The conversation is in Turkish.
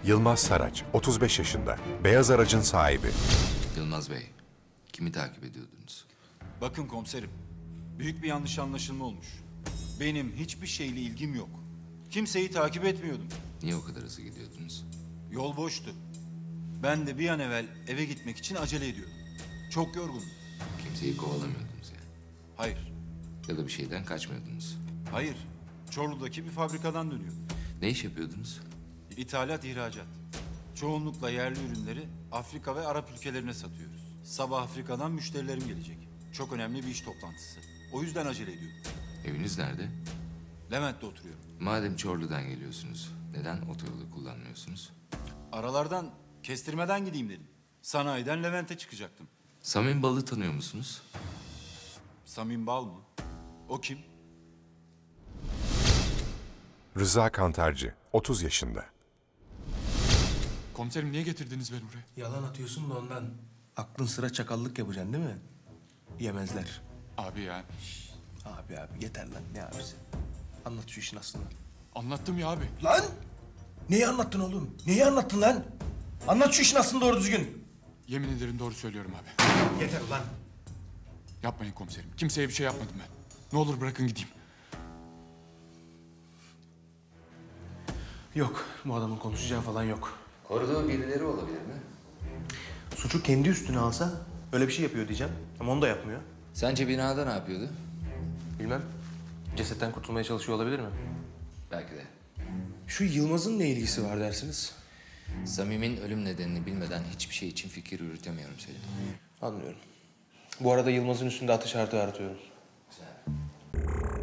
Yılmaz Saraç, 35 yaşında. Beyaz aracın sahibi. Yılmaz Bey, kimi takip ediyordunuz? Bakın komiserim, büyük bir yanlış anlaşılma olmuş. Benim hiçbir şeyle ilgim yok. Kimseyi takip etmiyordum. Niye o kadar hızlı gidiyordunuz? Yol boştu. Ben de bir an evvel eve gitmek için acele ediyordum. Çok yorgundum. Kimseyi kovalamıyordunuz yani. Hayır, Ya da bir şeyden kaçmıyordunuz. hayır. Çorlu'daki bir fabrikadan dönüyordum. Ne iş yapıyordunuz? İthalat, ihracat. Çoğunlukla yerli ürünleri Afrika ve Arap ülkelerine satıyoruz. Sabah Afrika'dan müşterilerim gelecek. Çok önemli bir iş toplantısı. O yüzden acele ediyorum. Eviniz nerede? Levent'te oturuyorum. Madem Çorlu'dan geliyorsunuz, neden otoyolu kullanmıyorsunuz? Aralardan kestirmeden gideyim dedim. Sanayiden Levent'e çıkacaktım. Samim Bal'ı tanıyor musunuz? Samim Bal mı? O kim? Rıza Kantarcı, 30 yaşında. Komiserim niye getirdiniz beni buraya? Yalan atıyorsun da ondan. Aklın sıra çakallık yapacaksın değil mi? Yemezler. Abi ya. Abi yeter lan ne abisi? Anlat şu işin aslını. Anlattım ya abi. Lan! Neyi anlattın oğlum? Neyi anlattın lan? Anlat şu işin aslını doğru düzgün. Yemin ederim doğru söylüyorum abi. Yeter ulan. Yapmayın komiserim. Kimseye bir şey yapmadım ben. Ne olur bırakın gideyim. Yok bu adamın konuşacağı falan yok. Koruduğu birileri olabilir mi? Suçu kendi üstüne alsa öyle bir şey yapıyor diyeceğim. Ama onu da yapmıyor. Sence binada ne yapıyordu? Bilmem. Cesetten kurtulmaya çalışıyor olabilir mi? Belki de. Şu Yılmaz'ın ne ilgisi var dersiniz? Samim'in ölüm nedenini bilmeden hiçbir şey için fikir yürütemiyorum Selim. Anlıyorum. Bu arada Yılmaz'ın üstünde atış artığı artıyorum. Güzel.